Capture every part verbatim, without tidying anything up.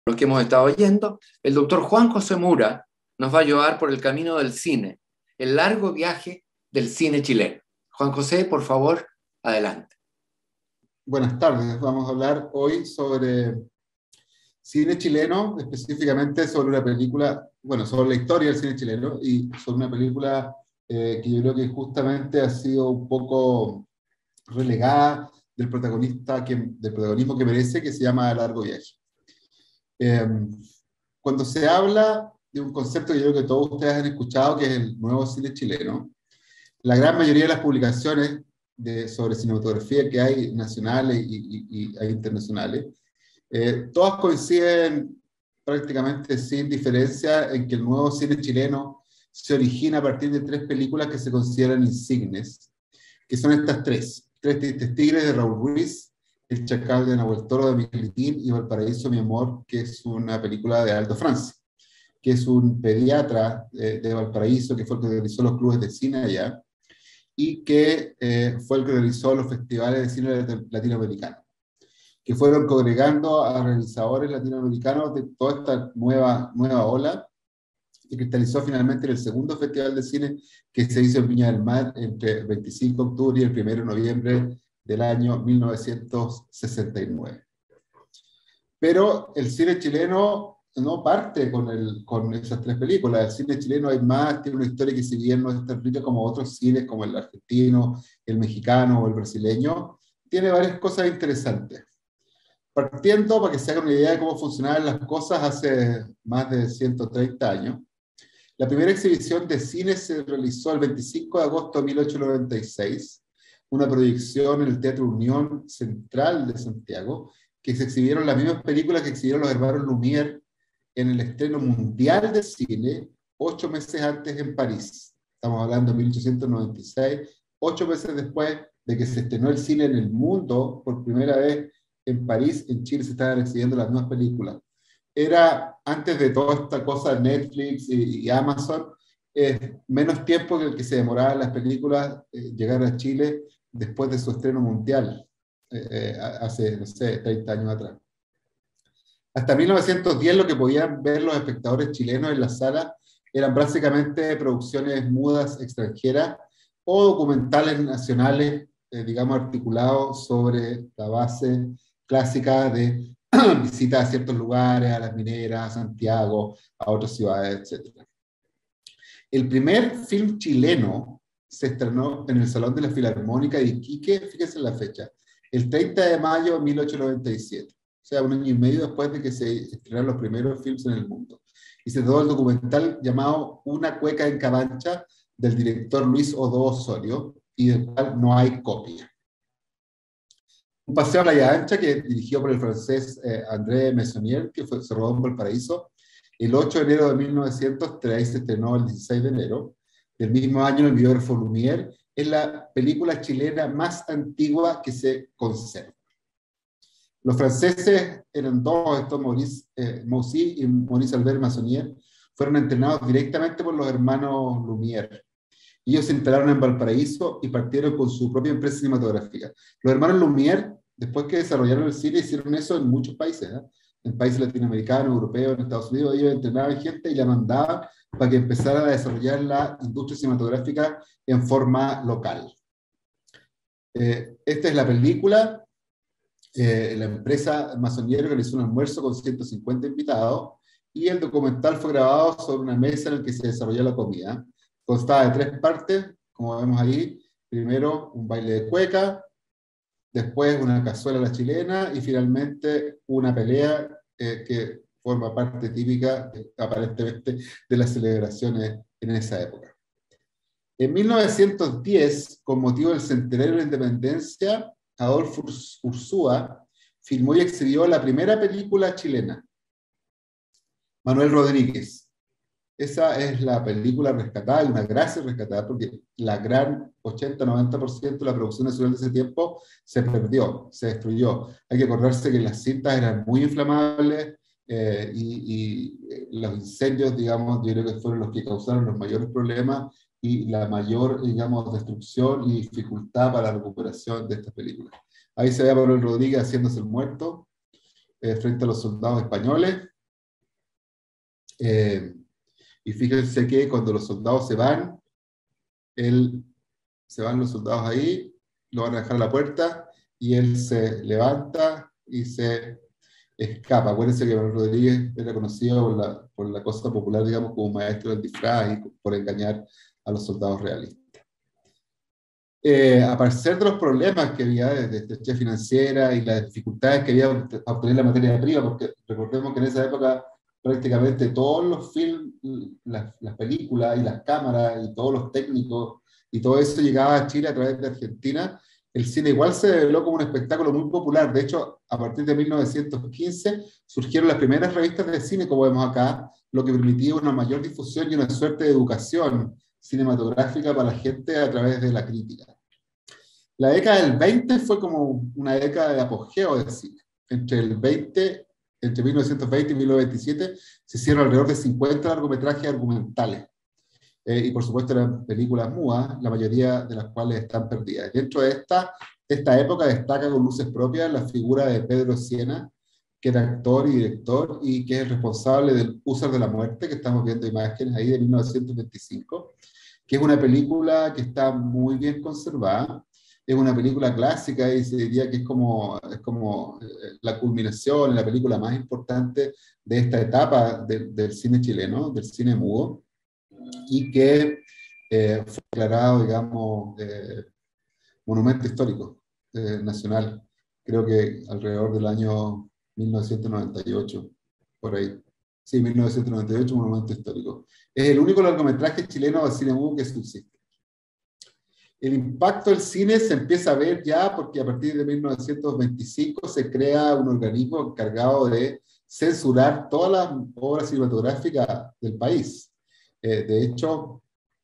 Los que hemos estado oyendo, el doctor Juan José Mura nos va a llevar por el camino del cine, el largo viaje del cine chileno. Juan José, por favor, adelante. Buenas tardes, vamos a hablar hoy sobre cine chileno, específicamente sobre una película, bueno, sobre la historia del cine chileno y sobre una película eh, que yo creo que justamente ha sido un poco relegada del protagonista, que, del protagonismo que merece, que se llama Largo Viaje. Eh, cuando se habla de un concepto que yo creo que todos ustedes han escuchado, que es el nuevo cine chileno, la gran mayoría de las publicaciones de, sobre cinematografía que hay nacionales y, y, y hay internacionales, eh, todas coinciden prácticamente sin diferencia en que el nuevo cine chileno se origina a partir de tres películas que se consideran insignes, que son estas tres: Tres Tristes Tigres de Raúl Ruiz, El Chacal de Nahuel Toro de Miguel Litín y Valparaíso, mi amor, que es una película de Aldo Francia, que es un pediatra de, de Valparaíso, que fue el que realizó los clubes de cine allá, y que eh, fue el que realizó los festivales de cine latinoamericanos, que fueron congregando a realizadores latinoamericanos de toda esta nueva, nueva ola, y cristalizó finalmente en el segundo festival de cine que se hizo en Viña del Mar entre el veinticinco de octubre y el primero de noviembre del año mil novecientos sesenta y nueve. Pero el cine chileno no parte con, el, con esas tres películas. El cine chileno hay más, tiene una historia que si bien no es tan rica como otros cines, como el argentino, el mexicano o el brasileño, tiene varias cosas interesantes. Partiendo, para que se hagan una idea de cómo funcionaban las cosas hace más de ciento treinta años, la primera exhibición de cine se realizó el veinticinco de agosto de mil ochocientos noventa y seis, una proyección en el Teatro Unión Central de Santiago, que se exhibieron las mismas películas que exhibieron los hermanos Lumière en el estreno mundial de cine ocho meses antes en París. Estamos hablando de mil ochocientos noventa y seis, ocho meses después de que se estrenó el cine en el mundo por primera vez en París. En Chile se estaban exhibiendo las mismas películas. Era, antes de toda esta cosa de Netflix y, y Amazon, eh, menos tiempo que el que se demoraban las películas eh, llegar a Chile después de su estreno mundial, eh, eh, hace, no sé, treinta años atrás. Hasta mil novecientos diez lo que podían ver los espectadores chilenos en la sala eran básicamente producciones mudas extranjeras o documentales nacionales, eh, digamos, articulados sobre la base clásica de visitas a ciertos lugares, a las mineras, a Santiago, a otras ciudades, etcétera. El primer film chileno se estrenó en el Salón de la Filarmónica de Iquique, fíjense en la fecha, el treinta de mayo de mil ochocientos noventa y siete. O sea, un año y medio después de que se estrenaron los primeros films en el mundo. Y se trató el documental llamado Una cueca en Cabancha, del director Luis Odó Osorio, y del cual no hay copia. Un paseo a Playa Ancha, que dirigió por el francés eh, André Meissonier, que fue, se rodó en Valparaíso, el ocho de enero de mil novecientos tres, se estrenó el dieciséis de enero. Del mismo año, el biógrafo Lumière, es la película chilena más antigua que se conserva. Los franceses eran dos, estos Maurice eh, Mousy y Maurice Albert Meissonier, fueron entrenados directamente por los hermanos Lumière. Ellos se instalaron en Valparaíso y partieron con su propia empresa cinematográfica. Los hermanos Lumière, después que desarrollaron el cine, hicieron eso en muchos países, ¿eh? En países latinoamericanos, europeos, en Estados Unidos. Ellos entrenaban gente y la mandaban para que empezara a desarrollar la industria cinematográfica en forma local. Eh, esta es la película. Eh, la empresa Meissonier organizó un almuerzo con ciento cincuenta invitados y el documental fue grabado sobre una mesa en la que se desarrolló la comida. Constaba de tres partes, como vemos ahí. Primero, un baile de cueca, después una cazuela a la chilena y finalmente una pelea eh, que forma parte típica, de, aparentemente, de las celebraciones en esa época. En mil novecientos diez, con motivo del centenario de la independencia, Adolfo Ursúa filmó y exhibió la primera película chilena, Manuel Rodríguez. Esa es la película rescatada, y una gracia rescatada, porque la gran ochenta a noventa por ciento de la producción nacional de ese tiempo se perdió, se destruyó. Hay que acordarse que las cintas eran muy inflamables eh, y, y los incendios, digamos, yo creo que fueron los que causaron los mayores problemas y la mayor, digamos, destrucción y dificultad para la recuperación de estas películas. Ahí se ve a Manuel Rodríguez haciéndose el muerto eh, frente a los soldados españoles. Eh, y fíjense que cuando los soldados se van, él, se van los soldados ahí, lo van a dejar a la puerta, y él se levanta y se escapa. Acuérdense que Manuel Rodríguez era conocido por la, por la cosa popular, digamos, como maestro del disfraz y por engañar a los soldados realistas. Eh, a pesar de los problemas que había de estrechez financiera y las dificultades que había a obtener la materia prima, porque recordemos que en esa época prácticamente todos los films, las, las películas y las cámaras y todos los técnicos y todo eso llegaba a Chile a través de Argentina, el cine igual se reveló como un espectáculo muy popular. De hecho, a partir de mil novecientos quince surgieron las primeras revistas de cine, como vemos acá, lo que permitía una mayor difusión y una suerte de educación cinematográfica para la gente a través de la crítica. La década del veinte fue como una década de apogeo del cine. Entre el veinte, entre mil novecientos veinte y mil novecientos veintisiete se hicieron alrededor de cincuenta largometrajes argumentales. Eh, y por supuesto eran películas mudas, la mayoría de las cuales están perdidas. Dentro de esta, esta época destaca con luces propias la figura de Pedro Sienna, que era actor y director y que es el responsable del Húsar de la Muerte, que estamos viendo imágenes ahí de mil novecientos veinticinco, que es una película que está muy bien conservada. Es una película clásica y se diría que es como, es como la culminación, la película más importante de esta etapa de, del cine chileno, del cine mudo, y que eh, fue declarado, digamos, eh, monumento histórico eh, nacional, creo que alrededor del año mil novecientos noventa y ocho, por ahí. Sí, mil novecientos noventa y ocho, monumento histórico. Es el único largometraje chileno de cine mudo que subsiste. El impacto del cine se empieza a ver ya porque a partir de mil novecientos veinticinco se crea un organismo encargado de censurar todas las obras cinematográficas del país. Eh, de hecho,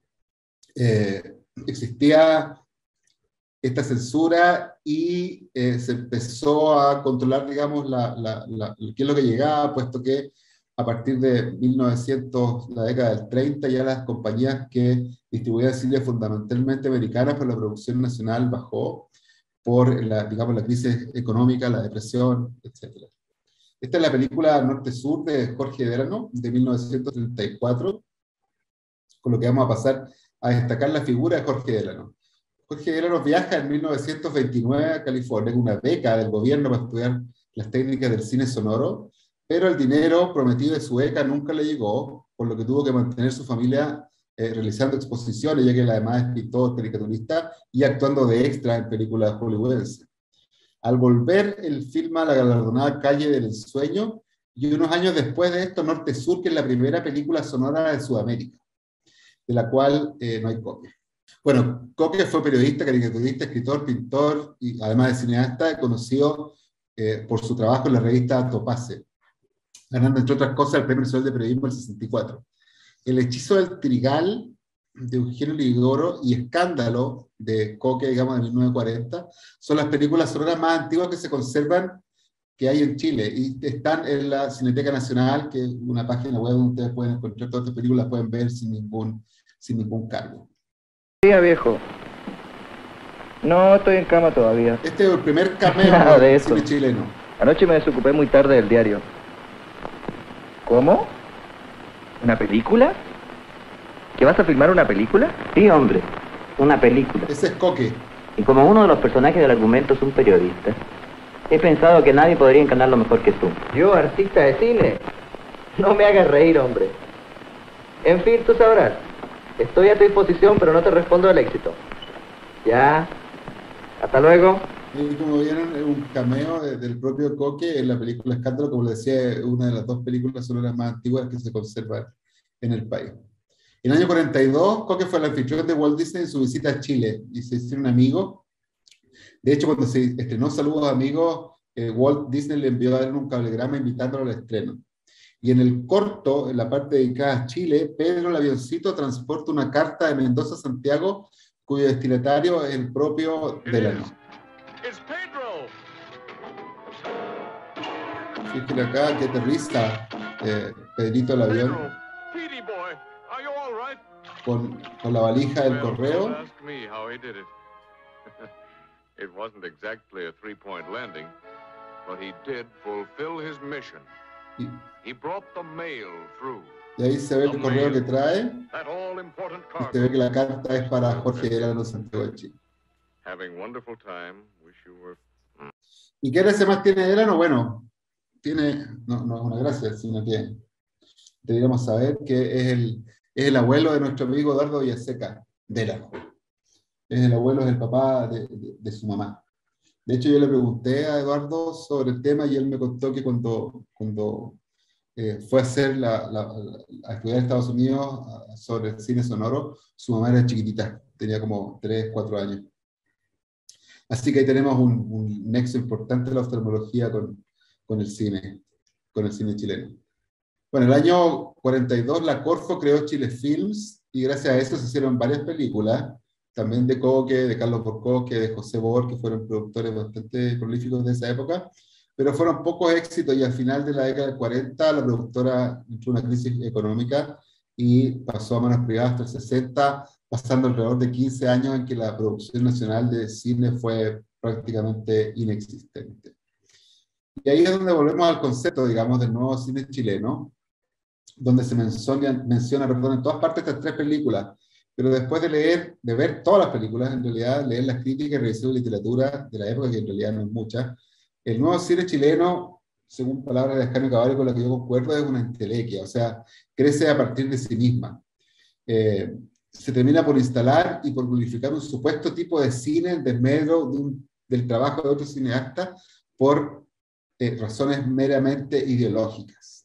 eh, existía esta censura y eh, se empezó a controlar, digamos, la, la, la, qué es lo que llegaba, puesto que a partir de mil novecientos, la década del treinta, ya las compañías que distribuían cine fundamentalmente americanas para la producción nacional bajó por la, digamos, la crisis económica, la depresión, etcétera. Esta es la película Norte-Sur de Jorge Derano, de mil novecientos treinta y cuatro, con lo que vamos a pasar a destacar la figura de Jorge Delano. Jorge Delano viaja en mil novecientos veintinueve a California con una beca del gobierno para estudiar las técnicas del cine sonoro, pero el dinero prometido de su beca nunca le llegó, por lo que tuvo que mantener su familia eh, realizando exposiciones, ya que él además es pintor, caricaturista, y actuando de extra en películas hollywoodenses. Al volver, él filma la galardonada Calle del Ensueño, y unos años después de esto, Norte-Sur, que es la primera película sonora de Sudamérica, de la cual eh, no hay copia. Bueno, Coque fue periodista, caricaturista, escritor, pintor y además de cineasta, conocido eh, por su trabajo en la revista Topase, ganando entre otras cosas el Premio Nacional de Periodismo del sesenta y cuatro. El Hechizo del Trigal, de Eugenio Ligoro, y Escándalo, de Coque, digamos, de mil novecientos cuarenta, son las películas sonoras más antiguas que se conservan que hay en Chile, y están en la Cineteca Nacional, que es una página web donde ustedes pueden encontrar todas estas películas, pueden ver sin ningún, sin ningún cargo. Día viejo. No, estoy en cama todavía. Este es el primer cameo Nada de del eso. cine chileno. Anoche me desocupé muy tarde del diario. ¿Cómo? ¿Una película? ¿Que vas a filmar una película? Sí, hombre, una película. Ese es Coque. Y como uno de los personajes del argumento es un periodista, he pensado que nadie podría encarnarlo mejor que tú. ¿Yo, artista de cine? No me hagas reír, hombre. En fin, tú sabrás. Estoy a tu disposición, pero no te respondo al éxito. Ya. Hasta luego. Y como vieron, es un cameo de, del propio Coque en la película Escándalo, como les decía, es una de las dos películas sonoras más antiguas que se conservan en el país. En el año cuarenta y dos, Coque fue el anfitrión de Walt Disney en su visita a Chile y se hicieron amigos. De hecho, cuando se estrenó Saludos Amigos, eh, Walt Disney le envió a él un cablegrama invitándolo al estreno. Y en el corto, en la parte dedicada a Chile, Pedro el Avioncito transporta una carta de Mendoza a Santiago, cuyo destinatario es el propio Delano. Fíjense acá que aterriza eh, Pedrito el avión con, con la valija del correo. It wasn't exactly a three-point landing, but he did fulfill his mission Y, He brought the mail through. y ahí se ve el correo que trae, That all-important y se ve que cargo. la carta es para Jorge Gerardo Santiago de Chile. Having wonderful time. Wish you were. ¿Y qué gracia más tiene Delano? Bueno, tiene, no, no es una gracia, sino que deberíamos saber que es el, es el abuelo de nuestro amigo Eduardo Villaseca Delano. Es el abuelo, es el papá de, de, de su mamá. De hecho, yo le pregunté a Eduardo sobre el tema y él me contó que cuando, cuando eh, fue a, hacer la, la, a estudiar en Estados Unidos a, sobre el cine sonoro, su mamá era chiquitita, tenía como tres, cuatro años. Así que ahí tenemos un, un nexo importante de la oftalmología con, con, el cine, con el cine chileno. Bueno, en el año cuarenta y dos la Corfo creó Chile Films y gracias a eso se hicieron varias películas, también de Coque, de Carlos Borcosque, de José Bor, que fueron productores bastante prolíficos de esa época, pero fueron pocos éxitos y al final de la década del cuarenta la productora entró en una crisis económica y pasó a manos privadas hasta el sesenta, pasando alrededor de quince años en que la producción nacional de cine fue prácticamente inexistente. Y ahí es donde volvemos al concepto, digamos, del nuevo cine chileno, donde se menciona, menciona perdón, en todas partes estas tres películas, pero después de leer, de ver todas las películas, en realidad, leer las críticas y revisar la literatura de la época, que en realidad no es mucha, el nuevo cine chileno, según palabras de Ascanio Cavalli, con la que yo concuerdo, es una entelequia, o sea, crece a partir de sí misma. Eh, se termina por instalar y por glorificar un supuesto tipo de cine en desmedro de un, del trabajo de otros cineastas por eh, razones meramente ideológicas.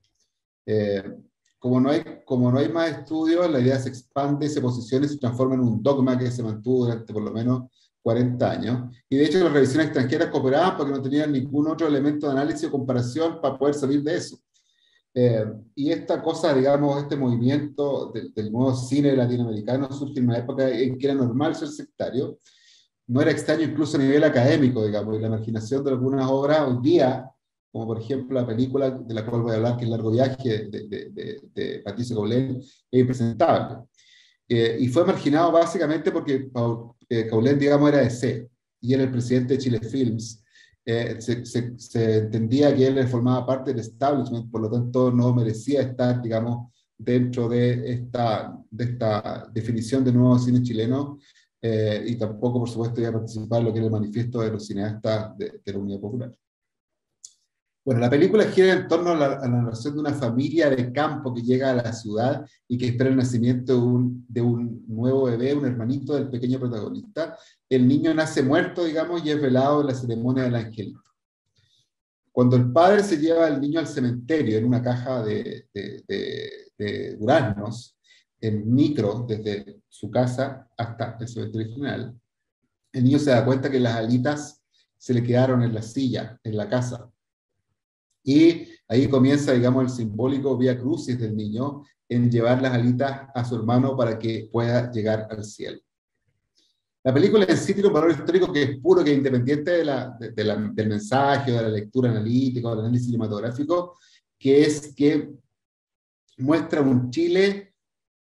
Eh, como, no hay, como no hay más estudios, la idea se expande, se posiciona y se transforma en un dogma que se mantuvo durante por lo menos cuarenta años. Y de hecho las revisiones extranjeras cooperaban porque no tenían ningún otro elemento de análisis o comparación para poder salir de eso. Eh, y esta cosa, digamos, este movimiento del, del nuevo cine latinoamericano surge en una época en que era normal ser sectario. No era extraño incluso a nivel académico, digamos, y la marginación de algunas obras hoy día, como por ejemplo la película de la cual voy a hablar, que es Largo Viaje, de, de, de, de Patricio Caulén, es impresentable. Eh, y fue marginado básicamente porque eh, Caulén, digamos, era de C, y era el presidente de Chile Films. Eh, se, se, se entendía que él formaba parte del establishment, por lo tanto no merecía estar, digamos, dentro de esta, de esta definición de nuevo cine chileno, eh, y tampoco, por supuesto, iba a participar en lo que era el manifiesto de los cineastas de, de la Unidad Popular. Bueno, la película gira en torno a la, a la narración de una familia de campo que llega a la ciudad y que espera el nacimiento de un, de un nuevo bebé, un hermanito del pequeño protagonista. El niño nace muerto, digamos, y es velado en la ceremonia del angelito. Cuando el padre se lleva al niño al cementerio en una caja de, de, de, de duraznos, en micro, desde su casa hasta el cementerio general, el niño se da cuenta que las alitas se le quedaron en la silla, en la casa. Y ahí comienza, digamos, el simbólico vía crucis del niño en llevar las alitas a su hermano para que pueda llegar al cielo. La película en sí tiene un valor histórico que es puro, que es independiente de la, de, de la, del mensaje, de la lectura analítica, o del análisis cinematográfico, que es que muestra un Chile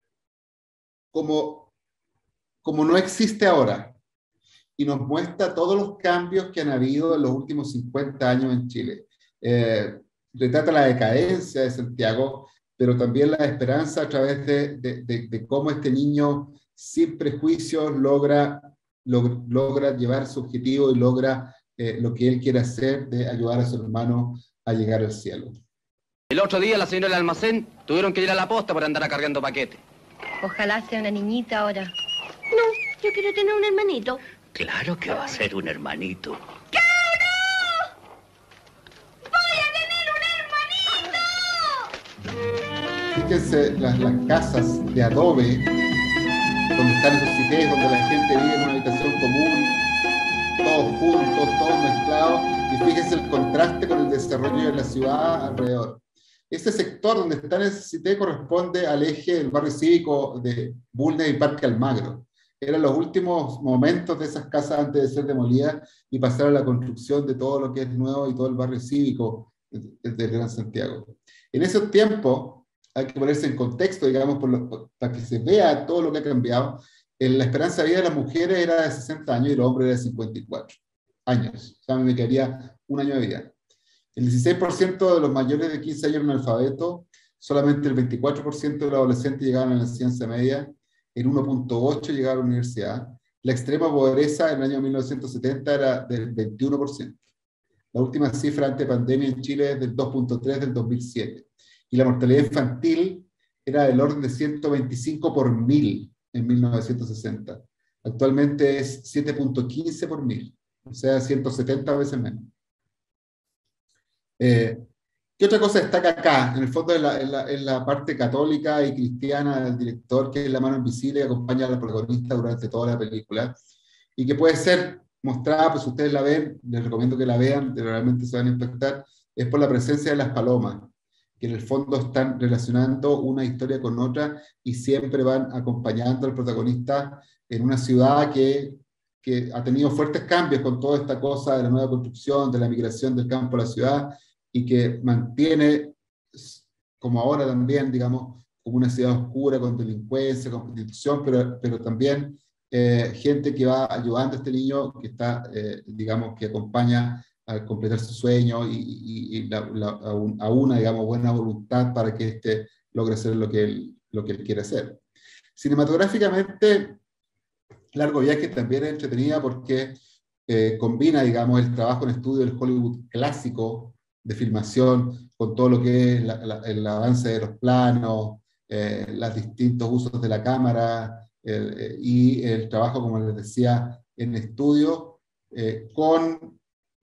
como, como no existe ahora, y nos muestra todos los cambios que han habido en los últimos cincuenta años en Chile. Eh, retrata la decadencia de Santiago, pero también la esperanza a través de, de, de, de cómo este niño sin prejuicios logra, log, logra llevar su objetivo y logra eh, lo que él quiere hacer, de ayudar a su hermano a llegar al cielo. El otro día la señora del almacén tuvieron que ir a la posta por andar cargando paquetes. Ojalá sea una niñita ahora. No, yo quiero tener un hermanito. Claro que va a ser un hermanito. Fíjense las, las casas de adobe, donde están esos cités, donde la gente vive en una habitación común, todos juntos, todos mezclados, y fíjense el contraste con el desarrollo de la ciudad alrededor. Ese sector donde está en ese cité corresponde al eje del barrio cívico de Bulnes y Parque Almagro. Eran los últimos momentos de esas casas antes de ser demolidas y pasar a la construcción de todo lo que es nuevo y todo el barrio cívico del Gran Santiago. En esos tiempos, hay que ponerse en contexto, digamos, por lo, para que se vea todo lo que ha cambiado. La esperanza de vida de las mujeres era de sesenta años y los hombres era de cincuenta y cuatro años. O sea, a mí me quedaría un año de vida. El dieciséis por ciento de los mayores de quince años eran analfabetos, solamente el veinticuatro por ciento de los adolescentes llegaban a la enseñanza media, el uno punto ocho por ciento llegaban a la universidad. La extrema pobreza en el año mil novecientos setenta era del veintiuno por ciento. La última cifra ante pandemia en Chile es del dos punto tres del dos mil siete. Y la mortalidad infantil era del orden de ciento veinticinco por mil en mil novecientos sesenta. Actualmente es siete punto quince por mil, o sea, ciento setenta veces menos. Eh, ¿Qué otra cosa destaca acá? En el fondo es la, en la, en la parte católica y cristiana del director, que es la mano invisible que acompaña a la protagonista durante toda la película, y que puede ser mostrada, pues si ustedes la ven, les recomiendo que la vean, realmente se van a impactar, es por la presencia de las palomas, que en el fondo están relacionando una historia con otra y siempre van acompañando al protagonista en una ciudad que, que ha tenido fuertes cambios con toda esta cosa de la nueva construcción, de la migración del campo a la ciudad, y que mantiene, como ahora también, digamos, como una ciudad oscura, con delincuencia, con prostitución, pero, pero también eh, gente que va ayudando a este niño, que está, eh, digamos, que acompaña a completar su sueño y, y, y la, la, a, un, a una, digamos, buena voluntad para que éste logre hacer lo que él, lo que él quiere hacer. Cinematográficamente, Largo Viaje también es entretenida porque eh, combina, digamos, el trabajo en estudio del Hollywood clásico de filmación con todo lo que es la, la, el avance de los planos, eh, los distintos usos de la cámara eh, y el trabajo, como les decía, en estudio, eh, con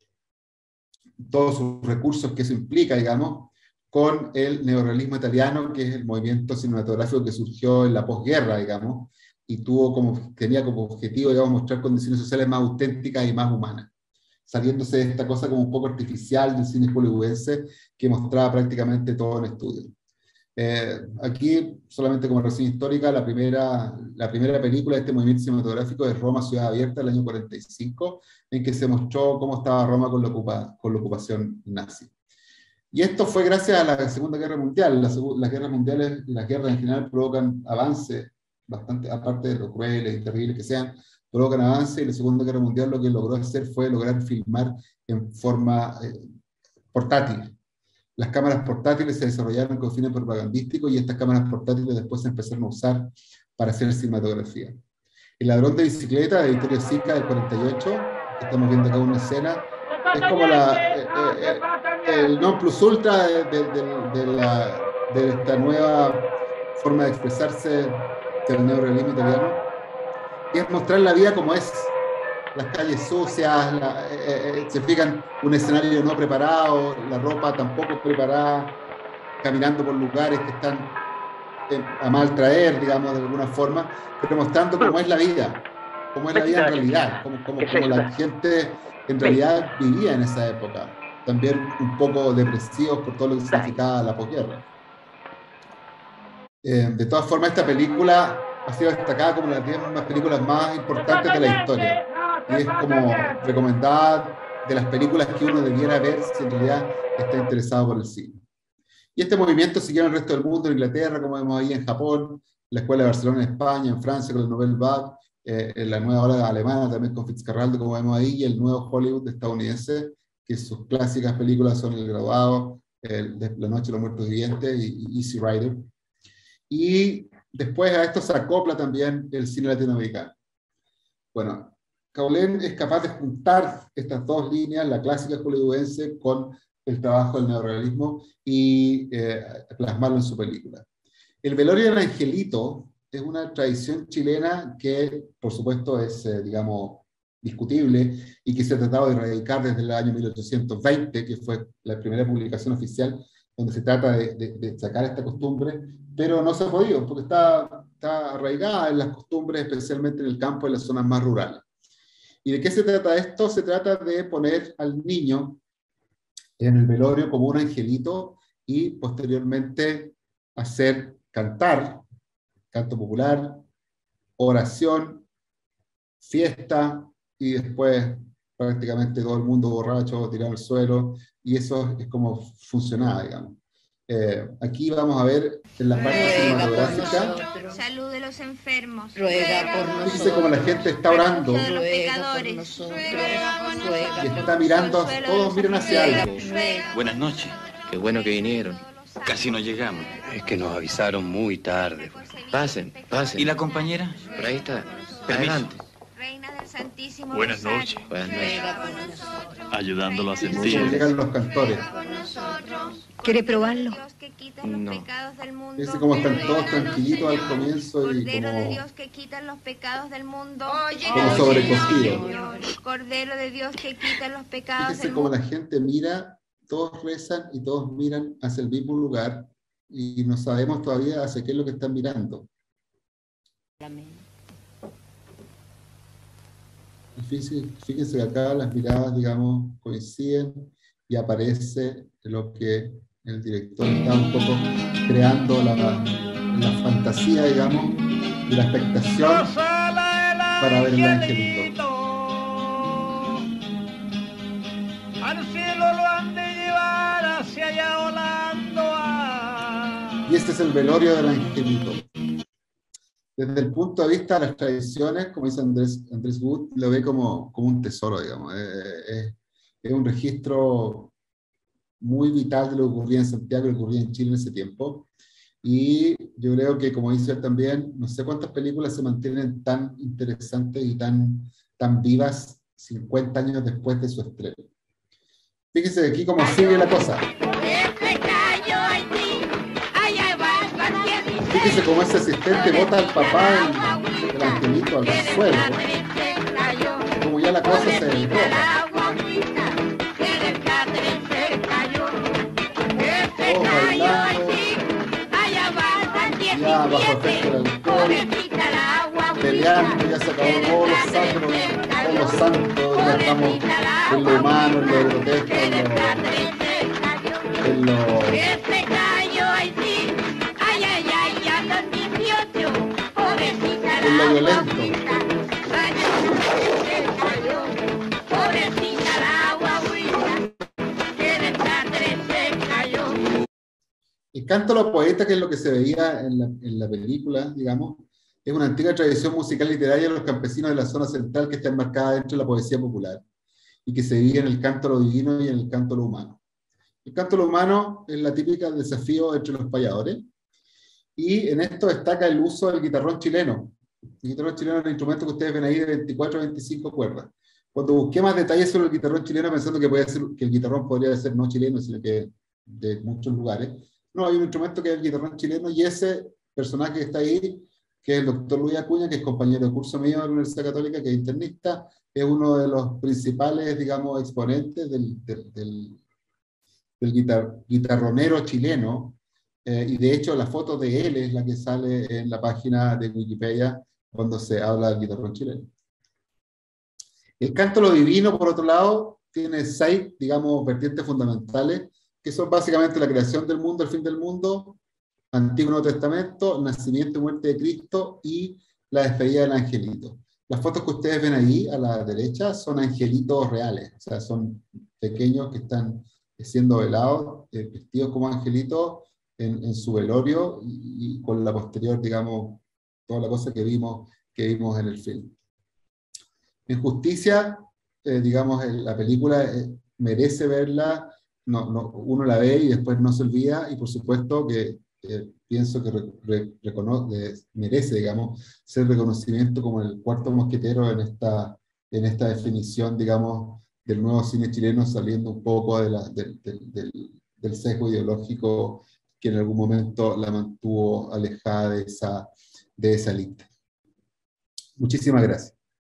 todos sus recursos que eso implica, digamos, con el neorrealismo italiano, que es el movimiento cinematográfico que surgió en la posguerra, digamos, y tuvo como, tenía como objetivo, digamos, mostrar condiciones sociales más auténticas y más humanas, saliéndose de esta cosa como un poco artificial del cine hollywoodense que mostraba prácticamente todo en estudio. Eh, aquí, solamente como reseña histórica, la primera, la primera película de este movimiento cinematográfico es Roma, Ciudad Abierta, del año cuarenta y cinco, en que se mostró cómo estaba Roma con la, ocupa, con la ocupación nazi. Y esto fue gracias a la Segunda Guerra Mundial. Las, las guerras mundiales, las guerras en general provocan avances, bastante, aparte de lo crueles y terribles que sean, provocan avance, y la Segunda Guerra Mundial lo que logró hacer fue lograr filmar en forma eh, portátil. Las cámaras portátiles se desarrollaron con fines propagandísticos y estas cámaras portátiles después se empezaron a usar para hacer cinematografía. El ladrón de bicicleta de Vittorio Sica del cuarenta y ocho, que estamos viendo acá una escena, es como la, eh, eh, el non plus ultra de, de, de, de, la, de esta nueva forma de expresarse del neorrealismo italiano, y es mostrar la vida como es, las calles sucias, la, eh, eh, se fijan un escenario no preparado, la ropa tampoco preparada, caminando por lugares que están eh, a mal traer, digamos, de alguna forma, pero mostrando cómo es la vida, cómo es la vida en realidad, cómo, cómo, cómo la gente en realidad vivía en esa época, también un poco depresivos por todo lo que significaba la posguerra. Eh, de todas formas, esta película ha sido destacada como una de las películas más importantes de la historia, y es como recomendada de las películas que uno debiera ver si en realidad está interesado por el cine. Y este movimiento siguió en el resto del mundo, en Inglaterra, como vemos ahí, en Japón, la Escuela de Barcelona en España, en Francia con el Nouvelle Vague, eh, en la nueva ola alemana también con Fitzcarraldo, como vemos ahí, y el nuevo Hollywood estadounidense, que sus clásicas películas son El Graduado, el de La Noche de los Muertos Vivientes y, y Easy Rider. Y después a esto se acopla también el cine latinoamericano. Bueno, Caulén es capaz de juntar estas dos líneas, la clásica hollywoodense con el trabajo del neorrealismo, y eh, plasmarlo en su película. El velorio del angelito es una tradición chilena que, por supuesto, es, eh, digamos, discutible y que se ha tratado de erradicar desde el año mil ochocientos veinte, que fue la primera publicación oficial donde se trata de, de, de sacar esta costumbre, pero no se ha podido, porque está, está arraigada en las costumbres, especialmente en el campo, en las zonas más rurales. ¿Y de qué se trata esto? Se trata de poner al niño en el velorio como un angelito y posteriormente hacer cantar, canto popular, oración, fiesta, y después prácticamente todo el mundo borracho, tirado al suelo, y eso es como funcionaba, digamos. Eh, aquí vamos a ver en la parte cinematográfica. Salud de los enfermos. Ruega por nosotros. Fíjense cómo la gente está orando De los Ruega por pecadores. nosotros. Ruega por nosotros. y está mirando, todos miran hacia algo. Buenas noches. Qué bueno que vinieron. Casi no llegamos. Es que nos avisaron muy tarde. Pasen, pasen. ¿Y la compañera? Por ahí está. Permiso. Adelante. Reina del Santísimo Buenas Rosario. noches. Buenas noches. Ruega por nosotros. Ayudándolo a Cómo sentir. llegan los cantores. ¿Quiere probarlo? Dios que quita los No. pecados del mundo. Fíjense cómo están todos tranquilitos al comienzo y Cordero de como, Dios que quita los pecados del mundo. como sobrecogidos. Cordero de Dios que quita los pecados Fíjense del cómo mundo. la gente mira, todos rezan y todos miran hacia el mismo lugar y no sabemos todavía hacia qué es lo que están mirando. Y Fíjense, fíjense que acá las miradas, digamos, coinciden y aparece lo que el director está un poco creando la, la fantasía, digamos, y la expectación para ver el angelito. Al cielo lo han de llevar hacia allá volando a... Y este es el velorio del angelito. Desde el punto de vista de las tradiciones, como dice Andrés, Andrés Wood, lo ve como, como un tesoro, digamos. Eh, eh, es un registro muy vital de lo que ocurría en Santiago, lo que ocurría en Chile en ese tiempo. Y yo creo que, como dice él también, no sé cuántas películas se mantienen tan interesantes y tan, tan vivas cincuenta años después de su estreno. Fíjense aquí cómo sigue la cosa. Fíjense cómo ese asistente bota al papá del, del angelito al suelo. Como ya la cosa se desbroca. Todos bailando. Ya bajo efecto del alcohol. Peleando, ya se acabó todos los sacros, todos los santos, ya estamos en lo humano, en lo grotesco, en lo... En lo en lo violento. El canto a los poetas, que es lo que se veía en la, en la película, digamos, es una antigua tradición musical literaria de los campesinos de la zona central que está enmarcada dentro de la poesía popular y que se vive en el canto a lo divino y en el canto a lo humano. El canto a lo humano es la típica desafío entre los payadores y en esto destaca el uso del guitarrón chileno. El guitarrón chileno es el instrumento que ustedes ven ahí de veinticuatro a veinticinco cuerdas. Cuando busqué más detalles sobre el guitarrón chileno, pensando que, puede ser, que el guitarrón podría ser no chileno, sino que de muchos lugares, no, hay un instrumento que es el guitarrón chileno y ese personaje que está ahí, que es el doctor Luis Acuña, que es compañero de curso mío de la Universidad Católica, que es internista, es uno de los principales, digamos, exponentes del, del, del, del guitar, guitarronero chileno, eh, y de hecho la foto de él es la que sale en la página de Wikipedia cuando se habla del guitarrón chileno. El canto a lo divino, por otro lado, tiene seis, digamos, vertientes fundamentales, que son básicamente la creación del mundo, el fin del mundo, Antiguo y Nuevo Testamento, nacimiento y muerte de Cristo y la despedida del angelito. Las fotos que ustedes ven ahí a la derecha son angelitos reales, o sea, son pequeños que están siendo velados, eh, vestidos como angelitos en, en su velorio y, y con la posterior, digamos, toda la cosa que vimos, que vimos en el film. En Justicia, eh, digamos, el, la película eh, merece verla, no, no, uno la ve y después no se olvida, y por supuesto que eh, pienso que re, re, reconoce, merece, digamos, ser reconocimiento como el cuarto mosquetero en esta, en esta definición, digamos, del nuevo cine chileno, saliendo un poco de la, del, del, del, del sesgo ideológico que en algún momento la mantuvo alejada de esa, de esa lista. Muchísimas gracias.